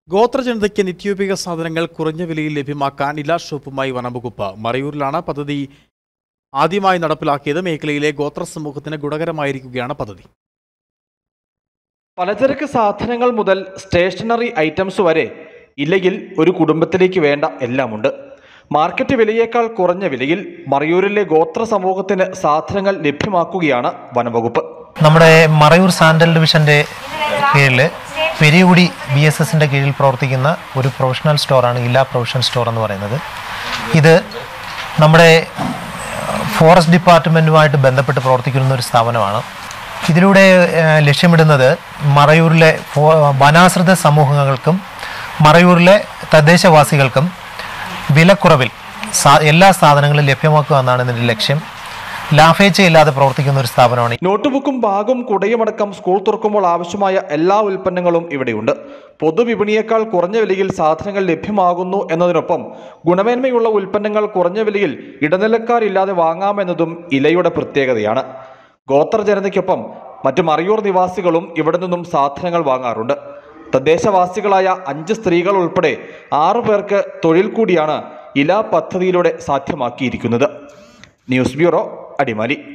ഗോത്രജനതയ്ക്ക് നിത്യോപയോഗ സാധനങ്ങൾ കുറഞ്ഞ വിലയിൽ ലഭ്യമാക്കാൻ ഇല ഷോപ്പുമായി വനംവകുപ്പ്. മറയൂരിലാണ് പദ്ധതി ആദ്യമായി നടപ്പിലാക്കിയത്. മേഖലയിലെ ഗോത്ര സമൂഹത്തിന് ഗുണകരമായിരിക്കുകയാണ് പദ്ധതി. പലചരക്ക് സാധനങ്ങൾ മുതൽ സ്റ്റേഷനറി ഐറ്റംസ് വരെ ഇലയിൽ ഒരു കുടുംബത്തിലേക്ക് വേണ്ട എല്ലാമുണ്ട്. മാർക്കറ്റ് വിലയേക്കാൾ കുറഞ്ഞ വിലയിൽ മറയൂരിലെ ഗോത്ര സമൂഹത്തിന് സാധനങ്ങൾ ലഭ്യമാക്കുകയാണ് വനംവകുപ്പ്. നമ്മുടെ മറയൂർ സാൻഡൽ ഡിവിഷന്റെ കീഴിൽ പെരിയുടി BSSന്റെ കീഴിൽ പ്രവർത്തിക്കുന്ന ഒരു പ്രൊഫഷണൽ സ്റ്റോറാണ് ഇല പ്രൊഫഷണൽ സ്റ്റോർ എന്ന് പറയുന്നത്. ഇത് നമ്മുടെ ഫോറസ്റ്റ് ഡിപ്പാർട്ട്മെൻറ്റുമായിട്ട് ബന്ധപ്പെട്ട് പ്രവർത്തിക്കുന്ന ഒരു സ്ഥാപനമാണ്. ഇതിലൂടെ ലക്ഷ്യമിടുന്നത് മറയൂരിലെ വനാശ്രിത സമൂഹങ്ങൾക്കും മറയൂരിലെ തദ്ദേശവാസികൾക്കും വിലക്കുറവിൽ എല്ലാ സാധനങ്ങളും ലഭ്യമാക്കുക എന്നാണ് ഇതിൻ്റെ ലക്ഷ്യം. ലാഭേച്ഛയില്ലാതെ പ്രവർത്തിക്കുന്ന ഒരു സ്ഥാപനമാണ്. നോട്ട്ബുക്കും ബാഗും കുടയുമടക്കം സ്കൂൾ തുറക്കുമ്പോൾ ആവശ്യമായ എല്ലാ ഉൽപ്പന്നങ്ങളും ഇവിടെയുണ്ട്. പൊതുവിപണിയേക്കാൾ കുറഞ്ഞ വിലയിൽ സാധനങ്ങൾ ലഭ്യമാകുന്നു എന്നതിനൊപ്പം ഗുണമേന്മയുള്ള ഉൽപ്പന്നങ്ങൾ കുറഞ്ഞ വിലയിൽ ഇടനിലക്കാരില്ലാതെ വാങ്ങാമെന്നതും ഇലയുടെ പ്രത്യേകതയാണ്. ഗോത്ര ജനതയ്ക്കൊപ്പം മറ്റു മറയൂർ നിവാസികളും ഇവിടെ നിന്നും സാധനങ്ങൾ വാങ്ങാറുണ്ട്. തദ്ദേശവാസികളായ 5 സ്ത്രീകൾ ഉൾപ്പെടെ 6 പേർക്ക് തൊഴിൽ കൂടിയാണ് ഇല പദ്ധതിയിലൂടെ സാധ്യമാക്കിയിരിക്കുന്നത്. News bureau, Adimali.